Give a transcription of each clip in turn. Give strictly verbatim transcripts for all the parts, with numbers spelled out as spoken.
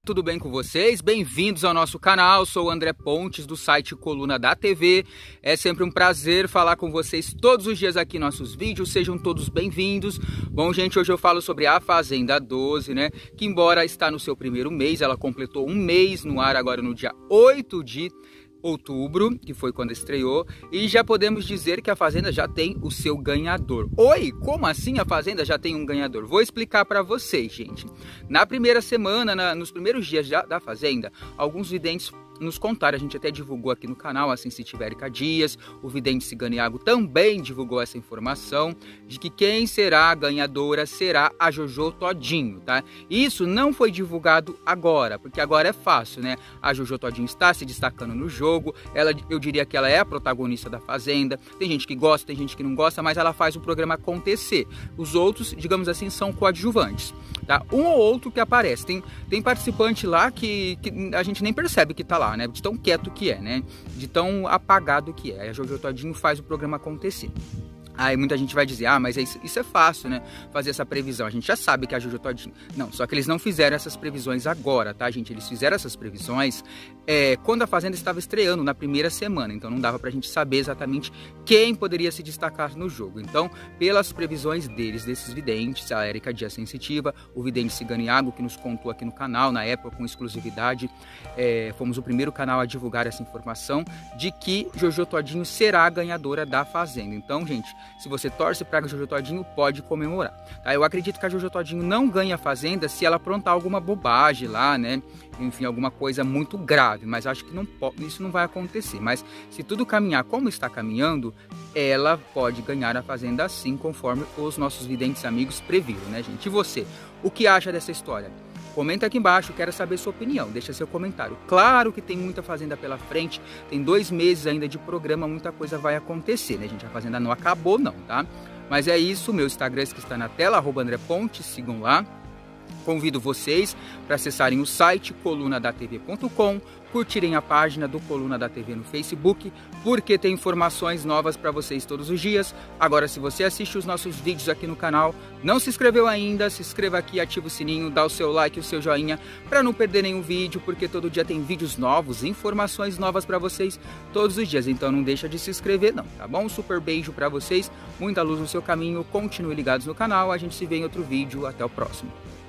Tudo bem com vocês? Bem-vindos ao nosso canal, sou o André Pontes do site Coluna da T V. É sempre um prazer falar com vocês todos os dias aqui em nossos vídeos, sejam todos bem-vindos. Bom, gente, hoje eu falo sobre a Fazenda doze, né? Que embora está no seu primeiro mês, ela completou um mês no ar agora no dia oito de outubro, que foi quando estreou, e já podemos dizer que a Fazenda já tem o seu ganhador. Oi, como assim a Fazenda já tem um ganhador? Vou explicar para vocês, gente. Na primeira semana, na, nos primeiros dias da, da Fazenda, alguns videntes nos contaram, a gente até divulgou aqui no canal, a Sensitivica Dias, o vidente Ciganiago também divulgou essa informação, de que quem será a ganhadora será a Jojo Todinho, tá? Isso não foi divulgado agora, porque agora é fácil, né? A Jojo Todinho está se destacando no jogo, ela, eu diria que ela é a protagonista da Fazenda, tem gente que gosta, tem gente que não gosta, mas ela faz o programa acontecer. Os outros, digamos assim, são coadjuvantes, tá? Um ou outro que aparece, tem, tem participante lá que, que a gente nem percebe que tá lá, né? De tão quieto que é, né? De tão apagado que é. A Jojo Todinho faz o programa acontecer. Aí muita gente vai dizer, ah, mas isso, isso é fácil, né? Fazer essa previsão. A gente já sabe que é a Jojo Todinho. Não, só que eles não fizeram essas previsões agora, tá, gente? Eles fizeram essas previsões é, quando a Fazenda estava estreando, na primeira semana. Então não dava pra gente saber exatamente quem poderia se destacar no jogo. Então, pelas previsões deles, desses videntes, a Érica Dias Sensitiva, o vidente Ciganiago, que nos contou aqui no canal, na época com exclusividade, é, fomos o primeiro canal a divulgar essa informação de que Jojo Todinho será a ganhadora da Fazenda. Então, gente, se você torce para a Jojo Todinho, pode comemorar, tá? Eu acredito que a Jojo Todinho não ganha a Fazenda se ela aprontar alguma bobagem lá, né? Enfim, alguma coisa muito grave, mas acho que não pode, isso não vai acontecer. Mas se tudo caminhar como está caminhando, ela pode ganhar a Fazenda sim, conforme os nossos videntes amigos previram, né, gente? E você, o que acha dessa história? Comenta aqui embaixo, quero saber sua opinião, deixa seu comentário. Claro que tem muita Fazenda pela frente, tem dois meses ainda de programa, muita coisa vai acontecer, né, gente? A Fazenda não acabou não, tá? Mas é isso, meu Instagram que está na tela, arroba André Pontes, sigam lá. Convido vocês para acessarem o site coluna da T V ponto com, curtirem a página do Coluna da T V no Facebook, porque tem informações novas para vocês todos os dias. Agora, se você assiste os nossos vídeos aqui no canal, não se inscreveu ainda, se inscreva aqui, ativa o sininho, dá o seu like, o seu joinha, para não perder nenhum vídeo, porque todo dia tem vídeos novos, informações novas para vocês todos os dias. Então não deixa de se inscrever não, tá bom? Um super beijo para vocês, muita luz no seu caminho, continue ligados no canal, a gente se vê em outro vídeo, até o próximo.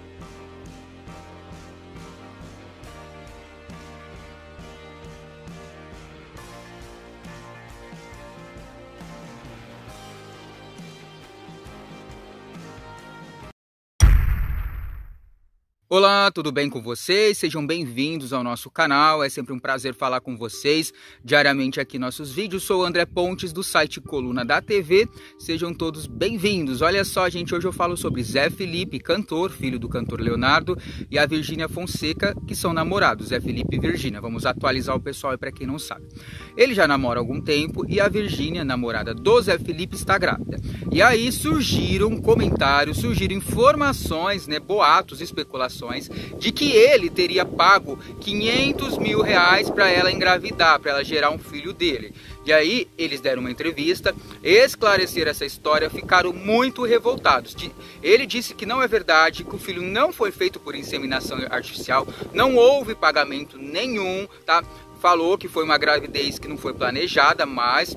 Olá, tudo bem com vocês? Sejam bem-vindos ao nosso canal, é sempre um prazer falar com vocês diariamente aqui em nossos vídeos. Sou o André Pontes do site Coluna da T V, sejam todos bem-vindos. Olha só, gente, hoje eu falo sobre Zé Felipe, cantor, filho do cantor Leonardo, e a Virgínia Fonseca, que são namorados, Zé Felipe e Virgínia. Vamos atualizar o pessoal aí para quem não sabe. Ele já namora há algum tempo e a Virgínia, namorada do Zé Felipe, está grávida. E aí surgiram comentários, surgiram informações, né, boatos, especulações, de que ele teria pago quinhentos mil reais para ela engravidar, para ela gerar um filho dele. E aí eles deram uma entrevista, esclareceram essa história, ficaram muito revoltados. Ele disse que não é verdade, que o filho não foi feito por inseminação artificial, não houve pagamento nenhum, tá? Falou que foi uma gravidez que não foi planejada, mas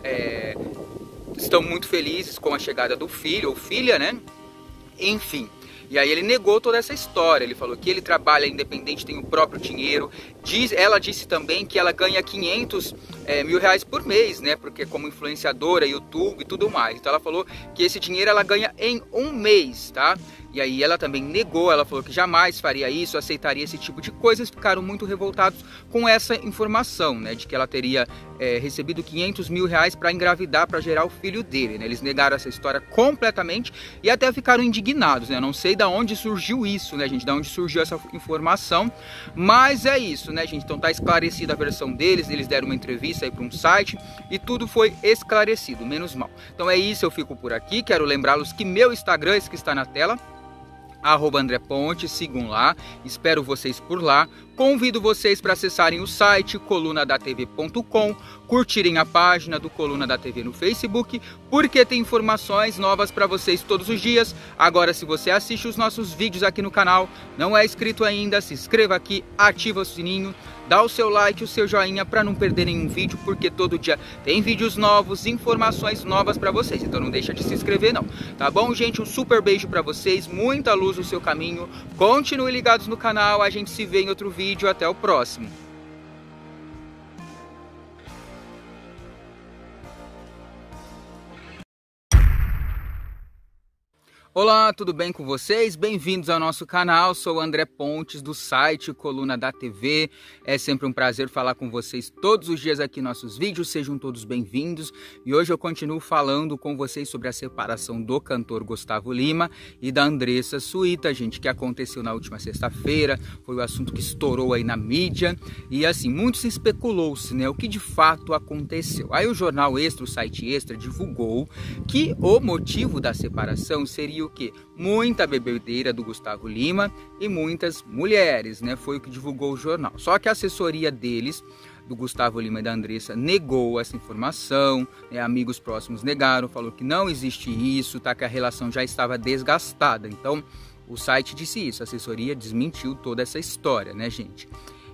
é, estão muito felizes com a chegada do filho ou filha, né? Enfim. E aí ele negou toda essa história, ele falou que ele trabalha independente, tem o próprio dinheiro. Diz, ela disse também que ela ganha quinhentos é, mil reais por mês, né? Porque como influenciadora, YouTube e tudo mais. Então ela falou que esse dinheiro ela ganha em um mês, tá? E aí ela também negou, ela falou que jamais faria isso, aceitaria esse tipo de coisa. Eles ficaram muito revoltados com essa informação, né? De que ela teria é, recebido quinhentos mil reais para engravidar, para gerar o filho dele, né? Eles negaram essa história completamente e até ficaram indignados, né? Não sei de onde surgiu isso, né, gente? De onde surgiu essa informação, mas é isso, né, gente? Então tá esclarecida a versão deles, eles deram uma entrevista aí para um site e tudo foi esclarecido, menos mal. Então é isso, eu fico por aqui, quero lembrá-los que meu Instagram, esse que está na tela, arroba André Pontes, sigam lá, espero vocês por lá. Convido vocês para acessarem o site coluna da T V ponto com, curtirem a página do Coluna da T V no Facebook, porque tem informações novas para vocês todos os dias. Agora, se você assiste os nossos vídeos aqui no canal, não é inscrito ainda, se inscreva aqui, ativa o sininho, dá o seu like, o seu joinha para não perder nenhum vídeo, porque todo dia tem vídeos novos, informações novas para vocês. Então não deixa de se inscrever não, tá bom, gente? Um super beijo para vocês, muita luz no seu caminho. Continue ligados no canal, a gente se vê em outro vídeo, até o próximo. Olá, tudo bem com vocês? Bem-vindos ao nosso canal, sou o André Pontes do site Coluna da T V. É sempre um prazer falar com vocês todos os dias aqui em nossos vídeos, sejam todos bem-vindos. E hoje eu continuo falando com vocês sobre a separação do cantor Gustavo Lima e da Andressa Suíta, gente, que aconteceu na última sexta-feira. Foi o assunto que estourou aí na mídia e assim, muito se especulou-se, né, o que de fato aconteceu. Aí o jornal Extra, o site Extra, divulgou que o motivo da separação seria o que? Muita bebedeira do Gustavo Lima e muitas mulheres, né? Foi o que divulgou o jornal. Só que a assessoria deles, do Gustavo Lima e da Andressa, negou essa informação, né? Amigos próximos negaram, falou que não existe isso, tá? Que a relação já estava desgastada. Então, o site disse isso, a assessoria desmentiu toda essa história, né, gente?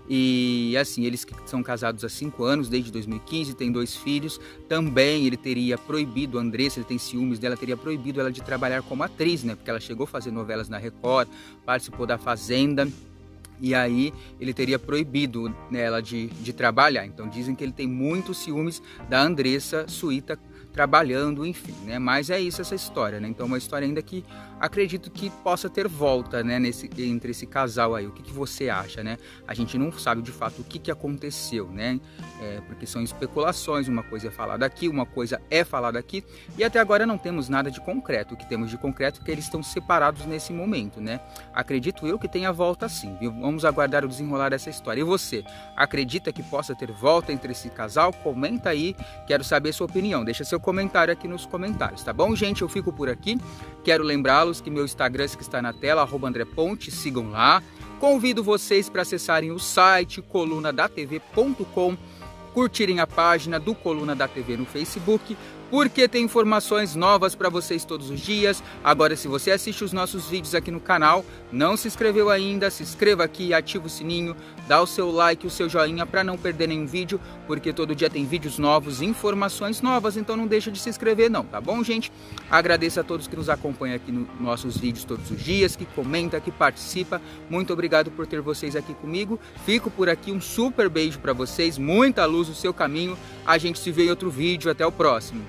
E assim, eles que são casados há cinco anos, desde dois mil e quinze, têm dois filhos. Também ele teria proibido, a Andressa, ele tem ciúmes dela, teria proibido ela de trabalhar como atriz, né? Porque ela chegou a fazer novelas na Record, participou da Fazenda. E aí ele teria proibido ela de, de trabalhar. Então dizem que ele tem muitos ciúmes da Andressa Suíta trabalhando, enfim, né? Mas é isso, essa história, né? Então uma história ainda que acredito que possa ter volta, né? Nesse, entre esse casal aí. O que, que você acha, né? A gente não sabe de fato o que, que aconteceu, né? É, porque são especulações, uma coisa é falada aqui, uma coisa é falada aqui. E até agora não temos nada de concreto. O que temos de concreto é que eles estão separados nesse momento, né? Acredito eu que tenha volta sim, viu? Vamos aguardar o desenrolar dessa história. E você, acredita que possa ter volta entre esse casal? Comenta aí, quero saber sua opinião. Deixa seu comentário aqui nos comentários, tá bom, gente? Eu fico por aqui. Quero lembrá-los que meu Instagram que está na tela, arroba André Ponte, sigam lá. Convido vocês para acessarem o site coluna da t v ponto com, curtirem a página do Coluna da T V no Facebook, porque tem informações novas para vocês todos os dias. Agora, se você assiste os nossos vídeos aqui no canal, não se inscreveu ainda, se inscreva aqui, ativa o sininho, dá o seu like, o seu joinha para não perder nenhum vídeo, porque todo dia tem vídeos novos, informações novas, então não deixa de se inscrever não, tá bom, gente? Agradeço a todos que nos acompanham aqui nos nossos vídeos todos os dias, que comenta, que participa. Muito obrigado por ter vocês aqui comigo. Fico por aqui, um super beijo para vocês, muita luz no seu caminho. A gente se vê em outro vídeo, até o próximo.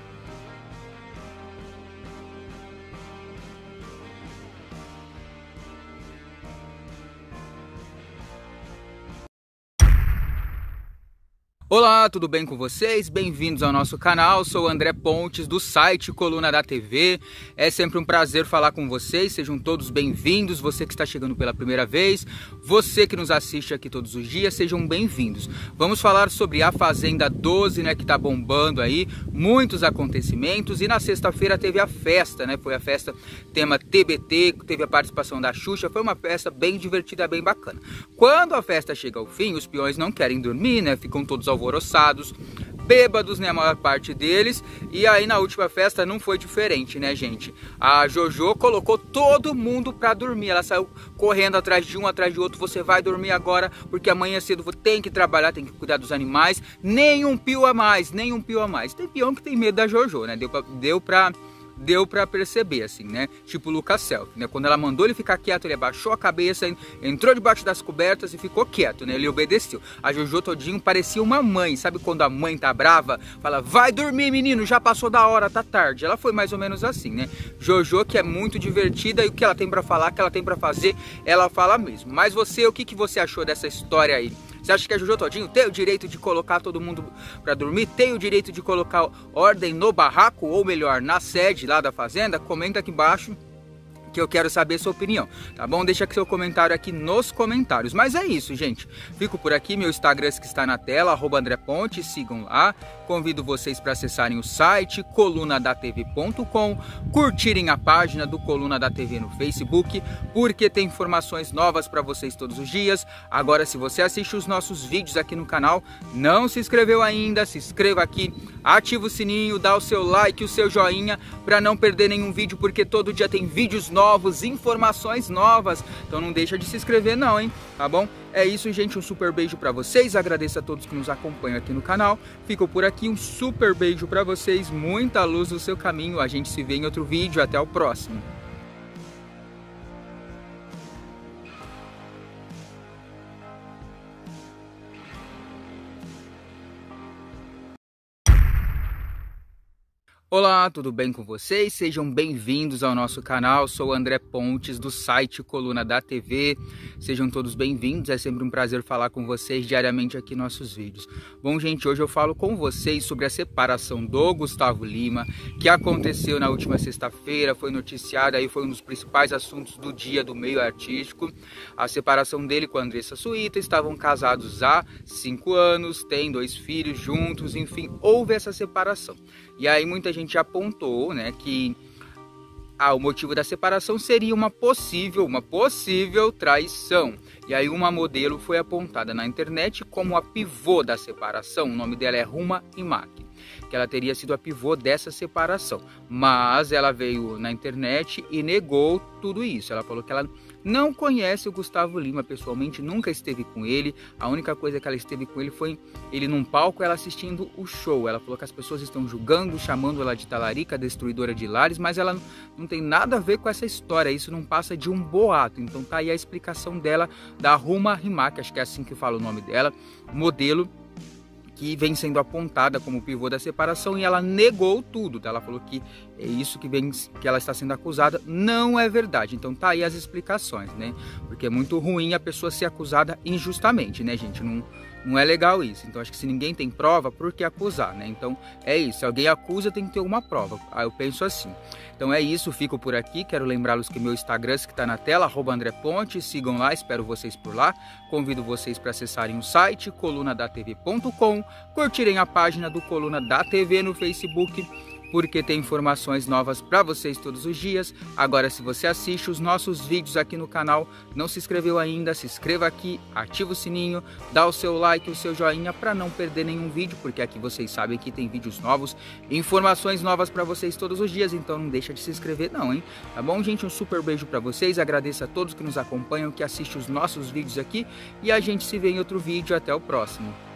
Olá, tudo bem com vocês? Bem-vindos ao nosso canal, sou o André Pontes do site Coluna da T V. É sempre um prazer falar com vocês, sejam todos bem-vindos. Você que está chegando pela primeira vez, você que nos assiste aqui todos os dias, sejam bem-vindos. Vamos falar sobre a Fazenda doze, né, que tá bombando aí, muitos acontecimentos. E na sexta-feira teve a festa, né, foi a festa tema T B T, teve a participação da Xuxa, foi uma festa bem divertida, bem bacana. Quando a festa chega ao fim, os peões não querem dormir, né, ficam todos ao alvoroçados, bêbados, né, a maior parte deles. E aí na última festa não foi diferente, né, gente? A Jojo colocou todo mundo pra dormir, ela saiu correndo atrás de um, atrás de outro. Você vai dormir agora, porque amanhã cedo tem que trabalhar, tem que cuidar dos animais. Nem um pio a mais, nem um pio a mais. Tem peão que tem medo da Jojo, né? Deu pra... Deu pra... Deu pra perceber, assim, né? Tipo o Lucas Selfie, né? Quando ela mandou ele ficar quieto, ele abaixou a cabeça, entrou debaixo das cobertas e ficou quieto, né? Ele obedeceu. A Jojo todinho parecia uma mãe. Sabe quando a mãe tá brava? Fala, vai dormir, menino, já passou da hora, tá tarde. Ela foi mais ou menos assim, né? Jojo, que é muito divertida, e o que ela tem pra falar, o que ela tem pra fazer, ela fala mesmo. Mas você, o que, que você achou dessa história aí? Você acha que a Jojo todinho tem o direito de colocar todo mundo para dormir? Tem o direito de colocar ordem no barraco? Ou melhor, na sede lá da Fazenda? Comenta aqui embaixo que eu quero saber sua opinião, tá bom? Deixa seu comentário aqui nos comentários. Mas é isso, gente. Fico por aqui, meu Instagram que está na tela, arroba André Pontes, sigam lá. Convido vocês para acessarem o site coluna da T V ponto com, curtirem a página do Coluna da T V no Facebook, porque tem informações novas para vocês todos os dias. Agora, se você assiste os nossos vídeos aqui no canal, não se inscreveu ainda, se inscreva aqui, ativa o sininho, dá o seu like, o seu joinha, para não perder nenhum vídeo, porque todo dia tem vídeos novos, informações novas. Então não deixa de se inscrever não, hein? Tá bom? É isso, gente. Um super beijo para vocês. Agradeço a todos que nos acompanham aqui no canal. Fico por aqui. Um super beijo para vocês. Muita luz no seu caminho. A gente se vê em outro vídeo. Até o próximo. Olá, tudo bem com vocês? Sejam bem-vindos ao nosso canal. Sou o André Pontes, do site Coluna da T V. Sejam todos bem-vindos. É sempre um prazer falar com vocês diariamente aqui nos nossos vídeos. Bom, gente, hoje eu falo com vocês sobre a separação do Gustavo Lima, que aconteceu na última sexta-feira, foi noticiada, aí foi um dos principais assuntos do dia do meio artístico. A separação dele com a Andressa Suíta. Estavam casados há cinco anos, têm dois filhos juntos, enfim, houve essa separação. E aí muita gente apontou, né, que ah, o motivo da separação seria uma possível, uma possível traição. E aí uma modelo foi apontada na internet como a pivô da separação. O nome dela é Huma Imaki, que ela teria sido a pivô dessa separação. Mas ela veio na internet e negou tudo isso. Ela falou que ela não conhece o Gustavo Lima pessoalmente, nunca esteve com ele. A única coisa que ela esteve com ele foi ele num palco, ela assistindo o show. Ela falou que as pessoas estão julgando, chamando ela de talarica, destruidora de lares, mas ela não tem nada a ver com essa história. Isso não passa de um boato. Então tá aí a explicação dela, da Huma Imaki, acho que é assim que fala o nome dela, modelo que vem sendo apontada como pivô da separação, e ela negou tudo. Ela falou que é isso que, vem, que ela está sendo acusada não é verdade. Então tá aí as explicações, né? Porque é muito ruim a pessoa ser acusada injustamente, né, gente? Não, não é legal isso. Então acho que se ninguém tem prova, por que acusar, né? Então é isso. Se alguém acusa, tem que ter uma prova. Aí eu penso assim. Então é isso, fico por aqui. Quero lembrá-los que meu Instagram que está na tela, arroba André Pontes, sigam lá, espero vocês por lá. Convido vocês para acessarem o site coluna da T V ponto com, curtirem a página do Coluna da T V no Facebook, porque tem informações novas para vocês todos os dias. Agora, se você assiste os nossos vídeos aqui no canal, não se inscreveu ainda, se inscreva aqui, ativa o sininho, dá o seu like, o seu joinha para não perder nenhum vídeo, porque aqui vocês sabem que tem vídeos novos, informações novas para vocês todos os dias, então não deixa de se inscrever não, hein? Tá bom, gente? Um super beijo para vocês, agradeço a todos que nos acompanham, que assistem os nossos vídeos aqui, e a gente se vê em outro vídeo. Até o próximo.